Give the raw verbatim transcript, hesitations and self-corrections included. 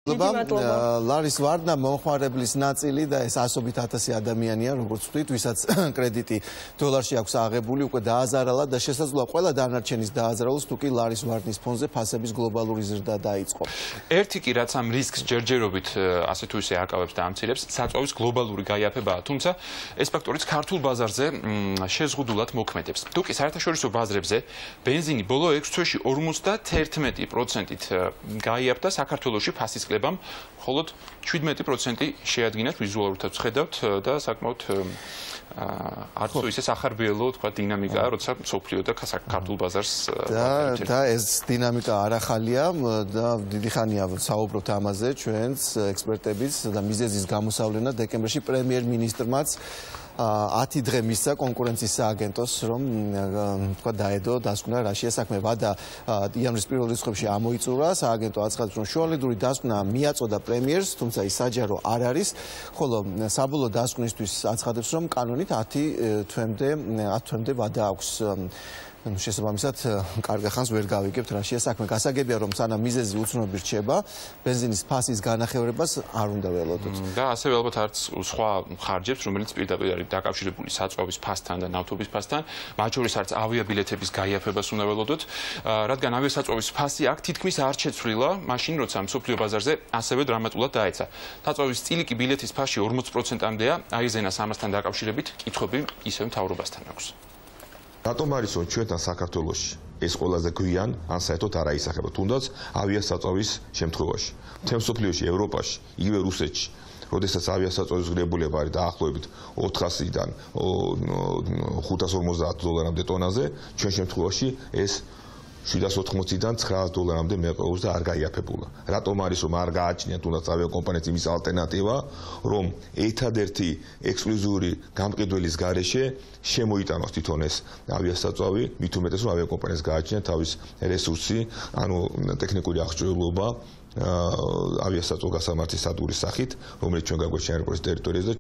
ლარის ვარდნა მომხმარებლის ნაწილი და ეს ასობით ათასი ადამიანია, როგორც ვთქვით, ვისაც კრედიტი დოლარში აქვს აღებული, უკვე დააზარალა და შესაძლოა ყველა დანარჩენის დააზრაულს, თუკი ლარის ვარდნის ფონზე ფასების გლობალური ზრდა დაიწყო. ერთი კი რაც ამ რისკს ჯერჯერობით ასე თუ ისე აკავებს და ამცირებს, საწვავის გლობალური გაიაფებაა, თუმცა ეს ფაქტორიც ქართულ ბაზარზე შეზღუდულად მოქმედებს. თუკი საერთაშორისო ბაზრებზე ბენზინი ბოლო ექვს თვეში ორმოცდაათერთმეტი პროცენტით გაიაფდა საქართველოში ფასის კლებამ, მხოლოდ შვიდმეტი პროცენტი შეადგინათ, ვიზუალურთაც ხედავთ და საკმაოდ არც ისე სახარბიელო თქვა დინამიკაა, როცა მსოფლიო და ქართულ ბაზარს და ეს დინამიკა არ ახალია და დიდი ხანია საუბრობთ ამაზე ჩვენც ექსპერტებიც და მიზეზის გამოსავლენად დეკემბერში პრემიერ-მინისტრმაც ათი დღე მისცა კონკურენციის სააგენტოს, რომ თქვა დაედო დასკვნა რაშია საქმე. ვადა იანვრის პირველ რიცხვებში ამოიწურა, სააგენტო აცხადებს, რომ შუალედური დასკვნა მიაწოდა პრემიერს, თუმცა ის საჯარო არ არის, ხოლო საბოლოო დასკვნისთვის აცხადებს, რომ კანონით ათი თვემდე ვადა აქვს. შესაბამისად, კარგ ხანს ვერ გავიგებთ რაშია საქმე. გასაგებია, რომ სანამ მიზეზი უცნობი რჩება, ბენზინის ფასის განახევრებას არ უნდა ველოდოთ. და ასევე ალბათ არც სხვა ხარჯებს, რომელიც პირდაპირ არის დაკავშირებული საწვავის ფასთან და ნავთობის ფასთან, მათ შორის არც ავიაბილეთების გაიაფებას უნდა ველოდოთ, რადგან ავიასაწვავის ფასი აქ თითქმის არ შეცვლილა, მაშინ როცა მსოფლიო ბაზარზე ასევე დრამატულად დაეცა. საწვავის წილიკი ბილეთის ფასში ორმოც პროცენტამდეა, აიზენას ამასთან დაკავშირებით კითხვები ისევ მთავრობასთან აქვს. რატომ არის ჩვენთან საქართველოში ეს ყველაზე გვიან ან საერთოდ არ აისახება, თუნდაც ავიასაწვავის შემთხვევაში. მთელ მსოფლიოში, ევროპაში, იგივე რუსეთში, როდესაც ავიასაწვავის ღირებულება არის დაახლოებით ოთხასიდან ხუთას ორმოცდაათ დოლარამდე ტონაზე, ჩვენ შემთხვევაში ეს შვიდას ოთხმოცდან ცხრაას დოლარამდე მეყოლებს და არ გაიაფებულა. რატომ არის რომ არ გააჩნია თუნდაც ავიაკომპანიებს იმის ალტერნატივა, რომ ერთადერთი ექსკლუზიური გამყიდველის გარეშე შემოიტანოს თვითონ ეს ავიასაწვავი, მით უმეტეს რომ ავიაკომპანიას გააჩნია თავის რესურსი, ანუ ტექნიკური აღჭურვილობა ავიასაწვავ გასამართის სადგურის სახით, რომელიც ჩვენ გაგვეშვა ევროპის ტერიტორიაზე.